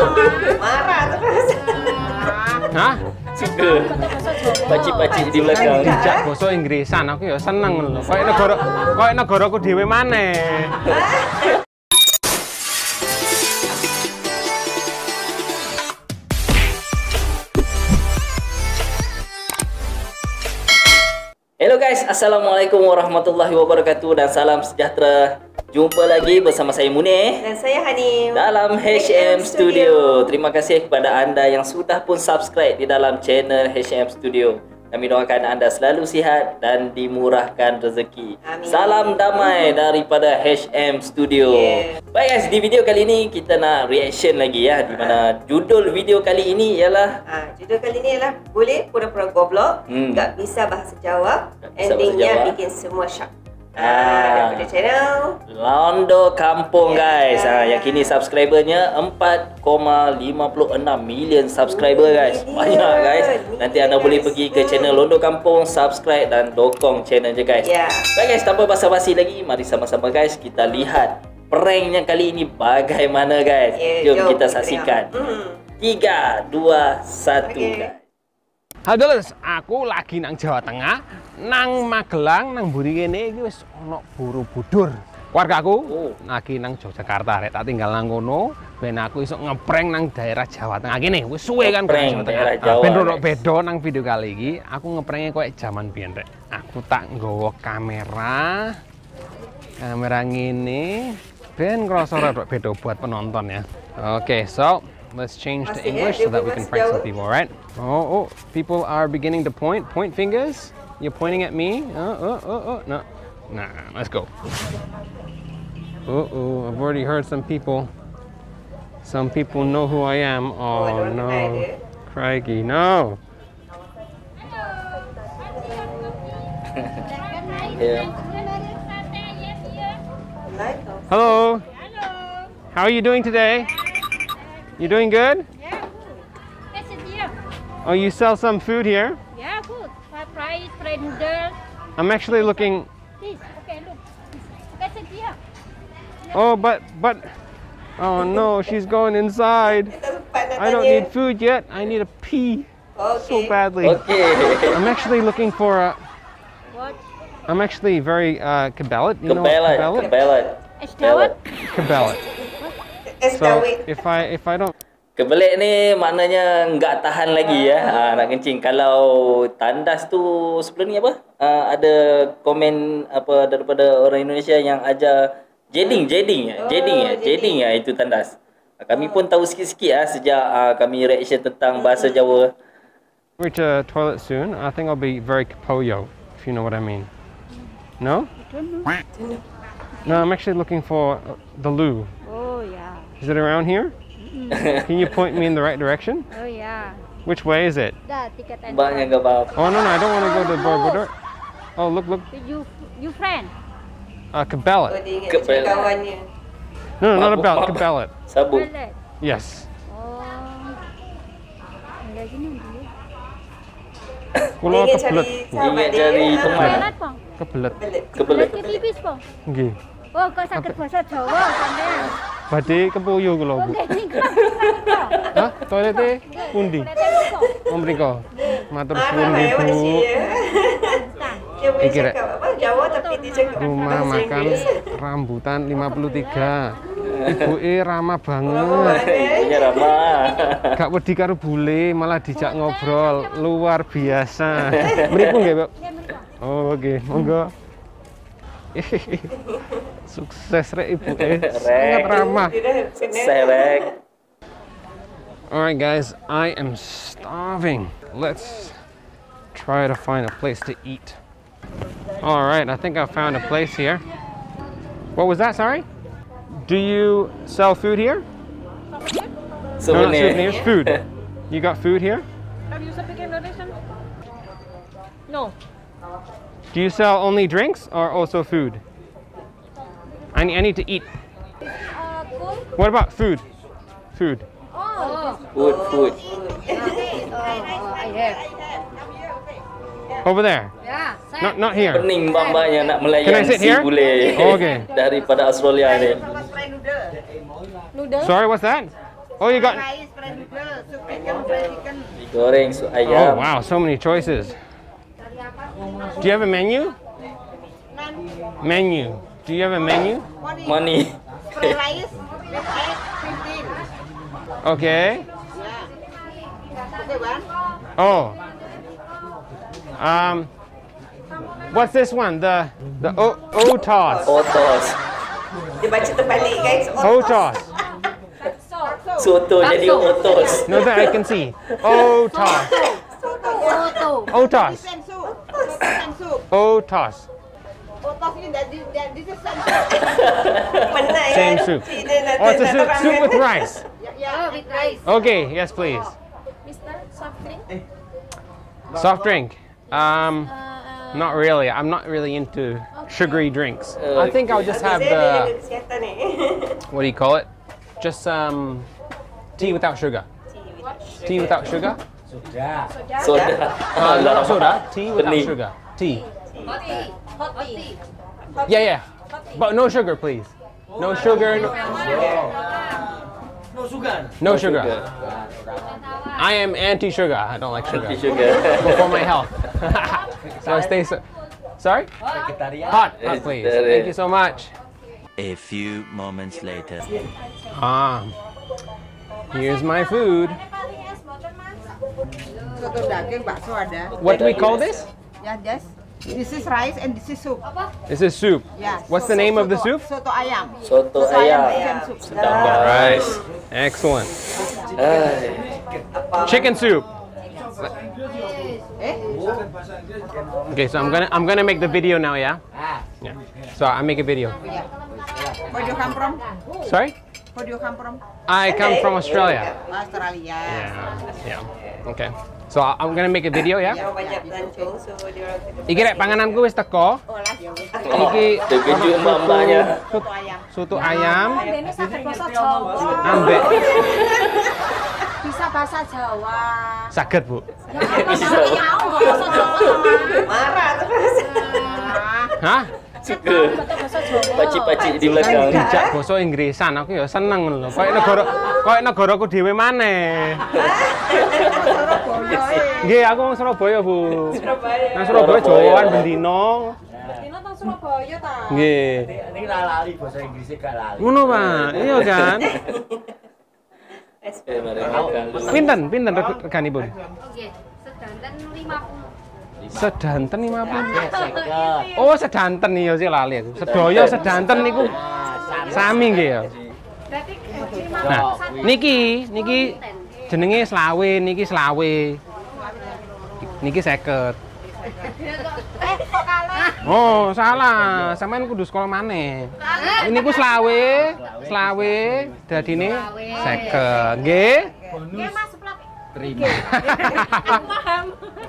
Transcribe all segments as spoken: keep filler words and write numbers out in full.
Marah terus. Hah? Suka pacik-pacik di belakang. Dijak basa Inggrisan aku ya seneng lho. Kayak negara kayak negaraku dhewe maneh. Hello guys, Assalamualaikum warahmatullahi wabarakatuh dan salam sejahtera. Jumpa lagi bersama saya Munir Dan saya Hanim dalam H M Studio. Terima kasih kepada anda yang sudah pun subscribe di dalam channel H M Studio. Kami doakan anda selalu sihat dan dimurahkan rezeki. Amin. Salam damai daripada H M Studio. Yeah. Baik guys, di video kali ini kita nak reaction lagi ya, di mana judul video kali ini ialah ha, Judul kali ni ialah Boleh Pura-Pura Goblok, Hmm. Tak Bisa Bahasa Jawa, Tak Bisa Bahasa endingnya Jawa. bikin semua shock. Ah. Daripada channel Londo Kampung guys. Yeah. Ha, yang kini subscribernya empat koma lima enam million subscriber guys. Million. Banyak guys. Nanti anda Million, boleh guys. pergi ke channel Londo Kampung, subscribe dan dokong channel je guys. Yeah. Baik guys, tanpa basa-basi lagi, mari sama-sama guys kita lihat pranknya kali ini bagaimana guys. Yeah, Jom jom kita kita saksikan. tengok. Hmm. tiga, dua, satu Okay. guys. Halo guys, aku lagi nang Jawa Tengah, nang Magelang, nang mburi kene iki wis ana Borobudur. Keluargaku Oh. lagi nang Yogyakarta, rek tak tinggal nang kono ben aku iso ngeprank nang daerah Jawa Tengah kene. Wis suwe kan Ngeprank Jawa daerah Tengah. Jawa, Ben rodok guys. beda nang video kali iki, aku ngepranknya koyo jaman biyen rek. Aku tak nggawa kamera. Kamera ngene ben ngrasa rodok beda buat penonton ya. Oke, so let's change to Masih, eh, English dia so that we boleh can masih prank some jauh. people, right? Oh, oh, people are beginning to point. Point fingers. You're pointing at me. Oh, oh, oh, oh. No. Nah, let's go. Oh, oh, I've already heard some people. Some people know who I am. Oh, ada orang no. kenal dia. Crikey, no. Yeah. Live tau. Hello. How are you doing today? You doing good? Yeah, good. That's it here. Oh, you sell some food here? Yeah, good. Fried rice, fried noodles. I'm actually looking. This. Okay, look. That's it here. Oh, but, but. Oh no, she's going inside. Tak sempat nak I don't tanya. need food yet. I need a pee so Okay. badly. Okay. I'm actually looking for a. What? I'm actually very uh, cabelet. You know Kebelet, cabelet? kebelet. It's what? Cabelet. Es So kawin. if I if I don't Kebelik ni maknanya enggak tahan lagi ya, ha, nak kencing. Kalau tandas tu sebelum ni apa? Uh, ada komen apa daripada orang Indonesia yang ajar jeding, jeding ya, Oh, jeding ya, jeding. jeding ya itu tandas. Kami pun tahu sikit-sikit ah sejak uh, kami reaction tentang bahasa Jawa. reach a toilet soon, I think I'll be very capoyo, if you know what I mean. No? No, I'm actually looking for uh, the loo. Oh, yeah. Is it around here? Can you point me in the right direction? Oh, yeah. Which way is it? The ticket and Banyak enggak apa-apa. Oh no no, I don't want to go to Borobudur. Oh look look, You, you friend. uh, Oh, cabelet. dia ingat Kebelet. macam kawannya. No, no, not Mabuk, about mabuk. cabelet. Sabut. Toilet. Yes. Oh. Lagi ni dulu. Kulo Dia ingat kebelet. cari sahabat Ingat dia. cari Ah, teman. Toilet, Pong. Kebelet. Kebelet. Kebelet. Ke tipis, Pong. Nggih. Oh, kau sakit bahasa Jawa sampean. Badhe kepuyo kula, Oh, Bu. nggih ning kok. Hah? Toilete pundi? Toilet kok. Om mriko. Matur Marah suwun lah nggih, ya pada Bu. dia. Dia boleh Iki, Rek. cakap apa Jawa tapi dia cakap Rumah bahasa makan Inggeris. rambutan lima puluh tiga. Ibuke ramah Oh, banget. Ibunya ramah. Gak wedi karo bule, malah dijak ngobrol. Luar biasa. Mriku nggih, Bu? Oh, oke. Monggo. Sukses rek ibuke. Sangat ramah. Dia dah kena. Serek. Alright guys, I am starving. Let's try to find a place to eat. Alright, I think I found a place here. What was that, sorry? Do you sell food here? No, not Souvenir. souvenirs, food. You got food here? Have you speak Indonesian? No. Do you sell only drinks or also food? I need, I need to eat. Uh, cool. What about food? Food. Oh. Food, food. Oh, I have. Over there. Yeah. Not not here. Pening bambanya nak Can I melayan sit si here? bule Oh, okay. daripada Australia ni. Noodle? Sorry, what's that? Oh, you got. Rice, fried noodle, soup chicken, fried chicken. Goreng su Oh ayam. wow, so many choices. Do you have a menu? Naan, Menu. Do you have a menu? money. Money. Fried rice with egg, fifteen. Okay. Yeah. Okay, Bang. Oh. Um. What's this one? The the o otos. Otos. Dibaca terbalik guys. Otos. Soto jadi otos. No, that I can see. Otos. Otos. Fish and soup. Fish and soup. Otos. Otos ini that this, that this is same soup. Penat ya. Same soup. Cik dia nak- Oh, it's a nak soup, terang soup kan. with rice. Yeah, yeah, with rice. Okay, yes, please. Mister soft drink. Soft drink. Um, Uh, not really. I'm not really into sugary drinks. I think I'll just have Saya dia jaga the, kesihatan ni. what do you call it? Just um, tea without sugar. Tea without sugar? Soda. Uh, not soda. Tea without Pening. sugar. Tea. Hot tea. Hot tea. Yeah, yeah. But no sugar, please. No sugar. No, no sugar. I am anti-sugar. I don't like sugar. Sugar. For my health. So I stay so. Sorry? Hot, hot, please. Thank you so much. A few moments later. Ah, here's my food. Soto daging, bakso ada. What do we call this? Ya, yes. This is rice and this is soup. This is soup. Yeah. What's the name of the soup? Soto ayam. Soto Soto ayam ayam. fish and soup. Sedap All right. guys. Excellent. Ay. Chicken soup. Eh? Okay, so I'm gonna I'm gonna make the video now, yeah? Yeah. So I make a video. Yeah. Where do you come from? Sorry? Where do you come from? I come from Australia. Australia. Yeah. Yeah. Okay. So I- I'm gonna make a video, ya. Yang banyak pelancong, so dia orang kena- Iki rek pangananku wis teko. Oh, lah. Oh, Iki terkejut mbak-mbaknya. Soto ayam. Soto ayam Ini sakit bahasa Jawa. ambek Bisa bahasa Jawa. saged, Bu. Bisa. Mau nggak bahasa Jawa sama? Marah terus. Hah? Suka. Kata bahasa Jawa. Pacik-pacik di Kan belakang. dijak basa Inggrisan, aku ya seneng lho. Kayak negara kayak negaraku dhewe maneh. Nggih, aku wong Surabaya, Bu. Surabaya. Nang Surabaya Jawaan bendino. Dino tang Surabaya ta. Nggih. Ini ra lali bahasa Inggrisnya gak lali. Ngono, Pak. Iya kan? Eh, mari makan dulu. Pinten, pinten reg- reganipun? Oke, sedanten lima puluh. Sedanten lima puluh. Oh, sedanten iya sih lali aku. Sedaya sedanten niku sami nggih ya. Berarti lima Nah, niki, niki jenenge selawe, niki selawe. Niki seket. Eh, kok kalah? Oh, salah. Sampeyan kudu sekolah maneh. Ini ku selawe, selawe, dadine seket. Nggih. Oke, Mas, seplak. Terima. Aku paham.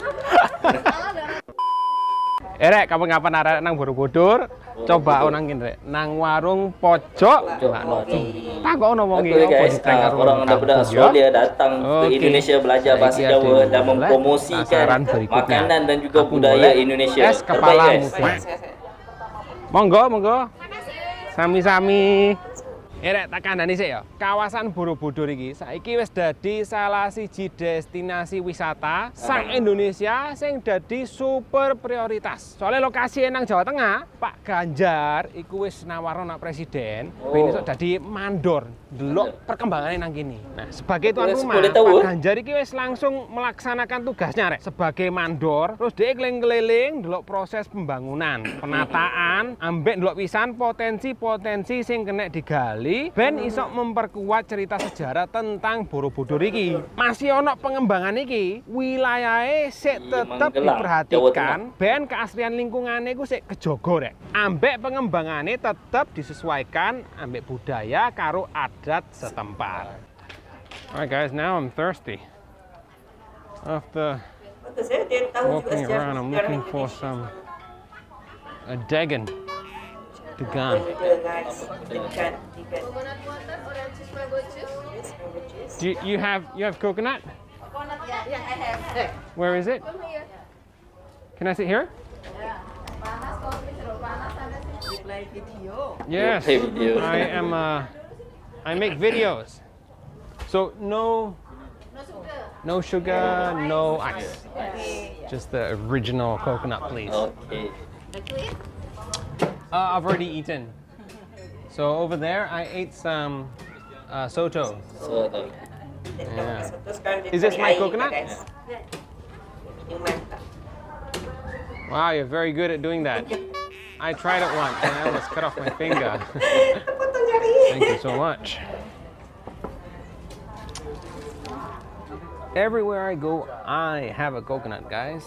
Erek kapan-kapan arek nang Borobudur, coba nang kene rek, nang warung pojok, coba nopo. Takokno wong Oke iki opo guys, ditreng ah, karo orang wong daripada kampung, Australia ya? datang ke Oke. Indonesia belajar bahasa Saiki Jawa ada dan tasaran mempromosikan berikutnya. makanan dan juga Aku budaya boleh Indonesia. es Terbaik kepala guys. muka. Monggo, monggo. Sami-sami. Erek tak kandhani sik ya. Kawasan Borobudur iki saiki wis dadi salah siji destinasi wisata sak Indonesia sing dadi super prioritas. Soalnya lokasi nang Jawa Tengah, Pak Ganjar iku wis nawarno nak presiden, Oh. ben iso dadi mandor delok perkembangannya nang kini. Nah, sebagai tuan Wes, rumah, boleh tahu? Pak Ganjar iki wis langsung melaksanakan tugasnya rek sebagai mandor, terus dia keliling-keliling delok proses pembangunan, penataan, ambek delok pisan potensi-potensi sing kena digali ben iso memperkuat cerita sejarah tentang Borobudur iki. Masih ono pengembangan iki, wilayahe sik tetep Magelang, Jawa diperhatikan, ben keaslian lingkungannya iku sik kejogo rek. Ambek pengembangannya tetep disesuaikan ambek budaya karo adat setempat. Alright guys, now I'm thirsty. After Bagus ya, dia tahu juga walking sejarah around, I'm sejarah looking for Indonesia. some a dagan. Degan. Betul, guys. Degan, degan. Coconut water, orange juice, mango juice. Yes, mango juice. Do you, you have you have coconut? Coconut, yeah, yeah, I have. Where is it? Come here. Can I sit here? Panas, kopi, jeruk panas, ada sih. Yes. Play video. I am uh I make videos. So no, no sugar, no ice. Just the original coconut, please. Okey. Uh, I've already eaten. So over there, I ate some uh, soto. So, tu. Yeah. Soto sekarang dia Is this cari my air, coconut? guys. Yang mantap. Wow, you're very good at doing that. I tried it once and I almost cut off my finger. Potong jari. Thank you so much. Everywhere I go, I have a coconut, guys.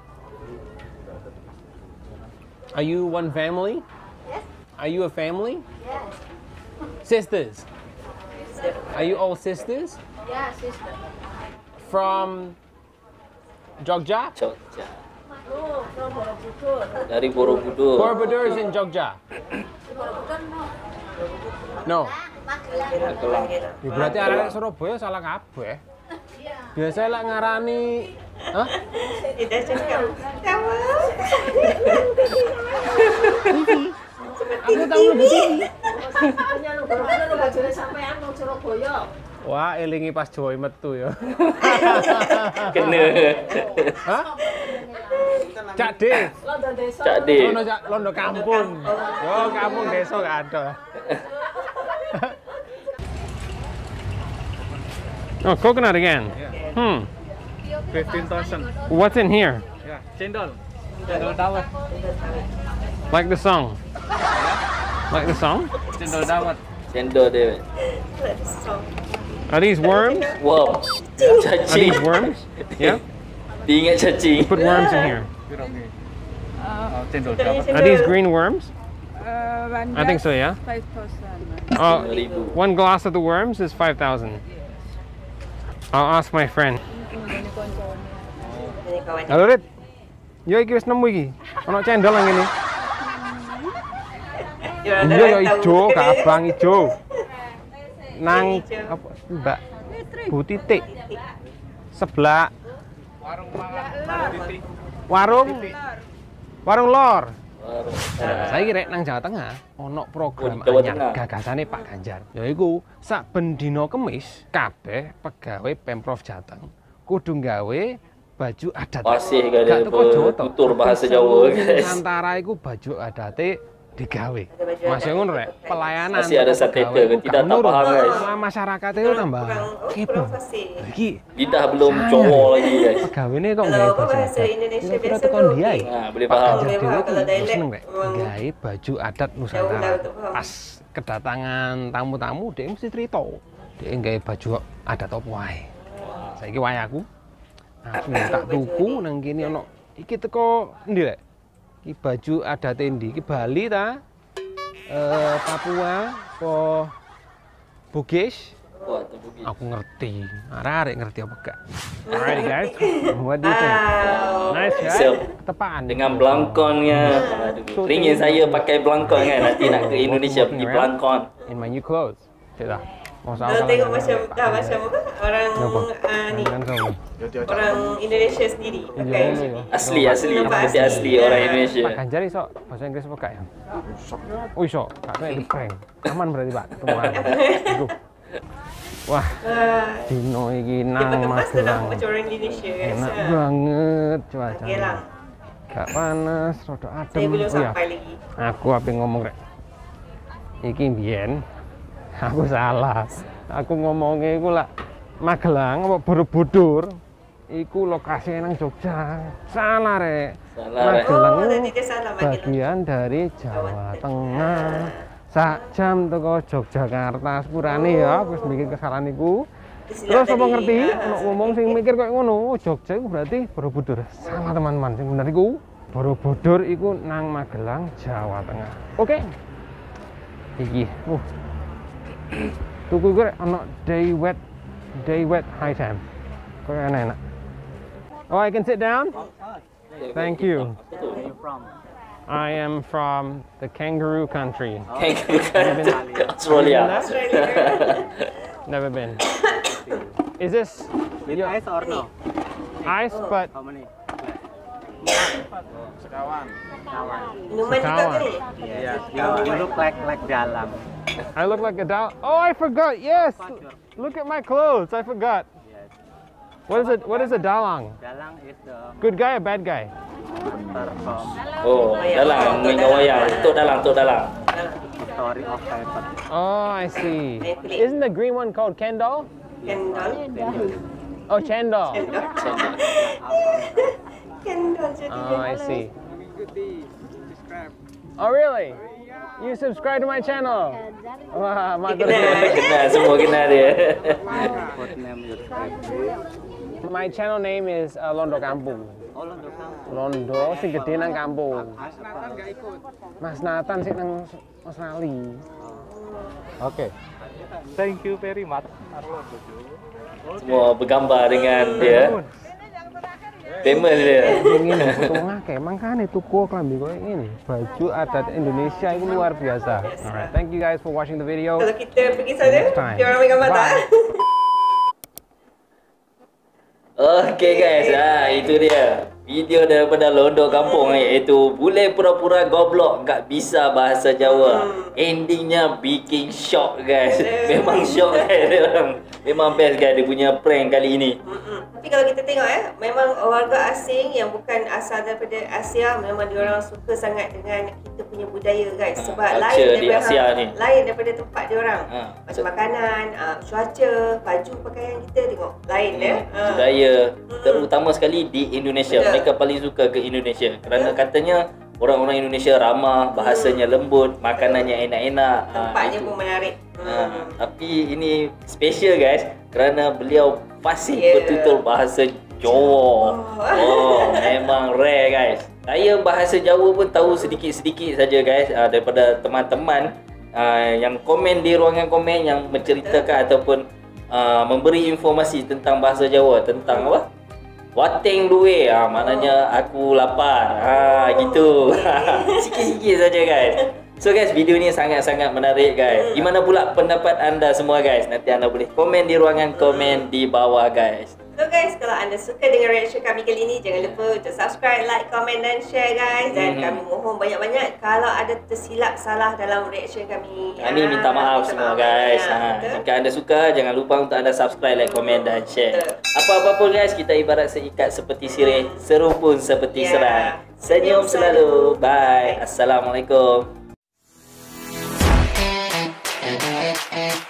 Are you one family? Yes. Are you a family? Yes. Sisters? Are you all sisters? Yeah, sister. From Jogja? Jogja. Oh, from Borobudur. Dari Borobudur. Borobudur is in Jogja. Borobudur No. no. Magelang. Ya, berarti anak Surabaya salah kabeh. Biasanya lah ngarani, hah? Tidak cakap. Tahu. Aku tahu lebih tinggi. Makanya lu Borobudur lu bajune sampean wong Surabaya. Wah, elingi pas Joy metu ya. Kena. Hah? Cak D. Londo desa. Cak D. Londo, Cak- Londo kampung. Oh, kampung desa gak ada. Oh, coconut again. Hmm. fifteen thousand. What's in here? Ya, cendol. Cendol dawet. Like the song. Like the song? Cendol dawet. Cendol dia. Are these worms? Wow. Are Cacing. these worms? Yeah. Dia ingat cacing. Put worms in here. Oh, cendol dawet. Are these green worms? I think so, yeah. five thousand. Oh, Ribu. one glass of the worms is five thousand. I'll ask my friend. Halo, Rit. Yo iki wis nemu iki. Ono cendol nang ngene. Iya ya ijo, gak abang ijo. Nang apa Mbak Bu Titik. Sebelah warung warung lor. Saya kira nang Jawa Tengah ono program Jawa anyar Tengah. gagasane Pak Ganjar. Yaiku sak ben dina Kemis kabeh pegawai Pemprov Jateng kudu gawe baju adat. Masih gak ada Gak teko Jawa to. tutur bahasa Tapi Jawa, seluruh guys. Nusantara iku baju adate digawe. Masih ngono rek, pelayanan Masih ada subtitle, pegawai tidak gak menurun. tak paham, guys. Malah masyarakat itu tambah kepo. Iki Lidah belum Jawa lagi, guys. pegawene kok Kalau gawe apa baju bahasa adat. Indonesia Kira-kira biasa tekan tuh, dia. Ki. Nah, boleh Pak faham. Ganjar Boleh dhewe faham, ku kalau dialek seneng rek memang gawe baju adat jauh Nusantara. lah untuk paham. Pas kedatangan tamu-tamu dia mesti cerita. Dia gawe baju adat apa wae. Saiki wae aku. Aku tak tuku nang kene ono iki teko endi rek? Iki baju adat endi? Iki Bali ta? Eh Papua apa Bugis? Wah, terbuki. Aku ngerti. Arek ngerti apa gak? Alright guys, what do you think? Nice guys. Siap. Ketepaan. Dengan belangkonnya. Aduh, teringin saya pakai belangkon kan. Nanti nak ke Indonesia pergi belangkon. In my new clothes. Tidak. Mau Kalau tengok macam dah macam apa orang ah, ni orang Indonesia sendiri pakai macam ni. Asli, asli. Nampak Mesti asli orang Indonesia. Pak Ganjar iso bahasa Inggris apa gak ya? Oh iso. Kak di prank. Aman berarti Pak ketemuan. Iku. Wah, Ah, dino iki dia nang pakai mask tu dah Magelang. macam orang Indonesia guys. Enak Ah. banget cuaca. Magelang. Gak panas, rada adem. Saya belum Oh iya, sampai lagi. aku apa ngomong rek. Iki mbiyen aku salah. Aku ngomongnya iku lah Magelang apa Borobudur. Iku lokasinya nang Jogja. Salah rek. Salah, Rek. Magelang Oh, itu tadi dia salah Magelang. bagian dari Jawa Tengah. Sak jam teko Yogyakarta sepurane ya, wis mikir kesalahan iku. Terus apa ngerti? Ono ngomong sing mikir kayak ngono, Jogja iku berarti Borobudur. Salah teman-teman, sing bener iku Borobudur iku nang Magelang, Jawa Tengah. Oke. Iki, uh. Tuku gue ono day wet, day wet high time. Kok enak-enak. Oh, I can sit down? Thank you. I am from the kangaroo country. Kangaroo kan Australia. Never been. Is this With ice or no? ice but How many? Minuman juga Sekawan. ke ni? Yes, you, you look like like dalam. I look like a doll. Oh, I forgot. Yes. Look at my clothes. I forgot. Yes. What is it? What is a dalang? Dalang is the Good guy or bad guy? master from Oh, dalang, mainkan wayang. Tok dalang, tok dalang. story of Cypher. Oh, I see. Isn't the green one called Kendall? Kendall. Oh, Chendol. Kendall jadi Oh, I dia. see. Oh, really? You subscribe to my channel? Wah, matur nuwun. Kenal, semua kenal dia. What name your tribe? My channel name is uh, Londo Kampung. Oh, Londo Kampung. Londo sing gede nang kampung. Mas Nathan sing nang Australia. Oke. Thank you very much. Semua bergambar dengan dia. Famous dia. Ingin foto ngake, makanya tuku klambi koyo ngene. Baju adat Indonesia itu luar biasa. Alright, thank you guys for watching the video. Kalau kita pergi sana, Next time. dia orang ambil gambar tak? Okay guys, ah itu dia video daripada Londo Kampung, iaitu bule pura-pura goblok gak bisa bahasa Jawa. Endingnya bikin shock guys. Memang shock guys dia orang. Memang best guys dia punya prank kali ini. Mm-mm. Tapi kalau kita tengok eh, memang warga asing yang bukan asal daripada Asia, memang diorang suka sangat dengan kita punya budaya guys. Sebab Ha, lain culture di daripada Asia ni. lain daripada tempat diorang. Ha, Macam makanan, uh, cuaca, baju pakaian kita tengok lain dia. Ha. Budaya terutama sekali di Indonesia. Betul. Mereka paling suka ke Indonesia kerana katanya orang-orang Indonesia ramah, bahasanya lembut, makanannya enak-enak. Ha, Tempatnya itu. pun menarik. Ha, tapi ini special guys kerana beliau fasih Yeah. betul-betul bahasa Jawa. Oh, memang rare guys. Saya bahasa Jawa pun tahu sedikit-sedikit saja guys, uh, daripada teman-teman uh, yang komen di ruangan komen yang menceritakan ataupun uh, memberi informasi tentang bahasa Jawa, tentang apa? Wateng duwe, ah maknanya aku lapar. Ha gitu. Sikit-sikit saja guys. So guys, video ni sangat-sangat menarik guys. Gimana pula pendapat anda semua guys? Nanti anda boleh komen di ruangan komen di bawah guys. So guys, kalau anda suka dengan reaction kami kali ini, jangan lupa untuk subscribe, like, komen dan share guys. Dan Mhm. kami mohon banyak-banyak kalau ada tersilap salah dalam reaction kami. Kami Ah, minta maaf minta semua maaf guys. banyak. Ha, Betul? jika anda suka, jangan lupa untuk anda subscribe, like, komen dan share. Betul. Apa-apa pun guys, kita ibarat seikat seperti sirih, seru pun seperti Ya. serai. Senyum selalu. Bye. Assalamualaikum.